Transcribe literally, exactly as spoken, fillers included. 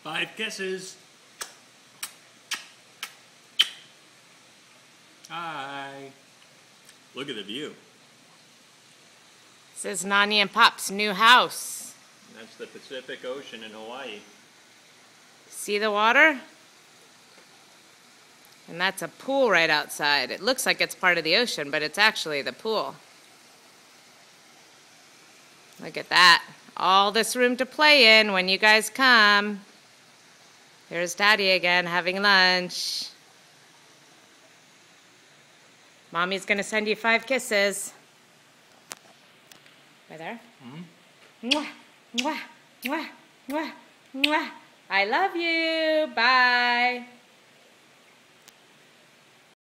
Five kisses. Hi. Look at the view. This is Nani and Pop's new house. That's the Pacific Ocean in Hawaii. See the water? And that's a pool right outside. It looks like it's part of the ocean, but it's actually the pool. Look at that. All this room to play in when you guys come. Here's Daddy again having lunch. Mommy's going to send you five kisses. Right there? Mm-hmm. Mwah, mwah, mwah, mwah, mwah. I love you. Bye.